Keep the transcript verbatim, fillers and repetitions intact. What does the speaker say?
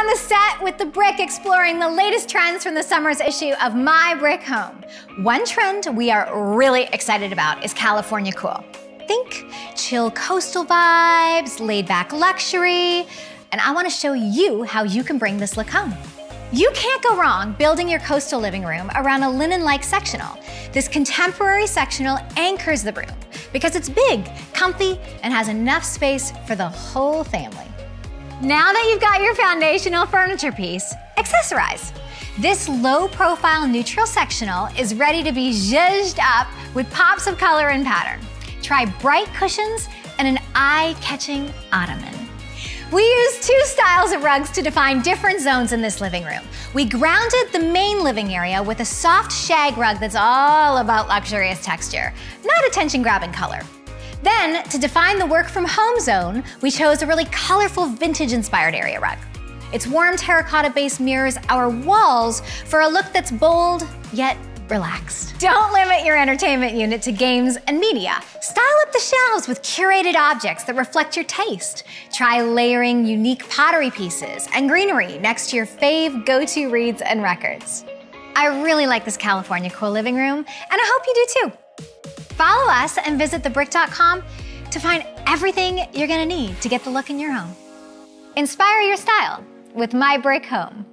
the set with The Brick, exploring the latest trends from the summer's issue of My Brick Home. One trend we are really excited about is California cool. Think chill coastal vibes, laid-back luxury, and I want to show you how you can bring this look home. You can't go wrong building your coastal living room around a linen-like sectional. This contemporary sectional anchors the room because it's big, comfy, and has enough space for the whole family. Now that you've got your foundational furniture piece, accessorize. This low-profile neutral sectional is ready to be zhuzhed up with pops of color and pattern. Try bright cushions and an eye-catching ottoman. We used two styles of rugs to define different zones in this living room. We grounded the main living area with a soft shag rug that's all about luxurious texture, not attention-grabbing color. Then, to define the work from home zone, we chose a really colorful vintage-inspired area rug. Its warm terracotta-based mirrors our walls for a look that's bold, yet relaxed. Don't limit your entertainment unit to games and media. Style up the shelves with curated objects that reflect your taste. Try layering unique pottery pieces and greenery next to your fave go-to reads and records. I really like this California cool living room, and I hope you do too. Follow us and visit the brick dot com to find everything you're gonna need to get the look in your home. Inspire your style with My Brick Home.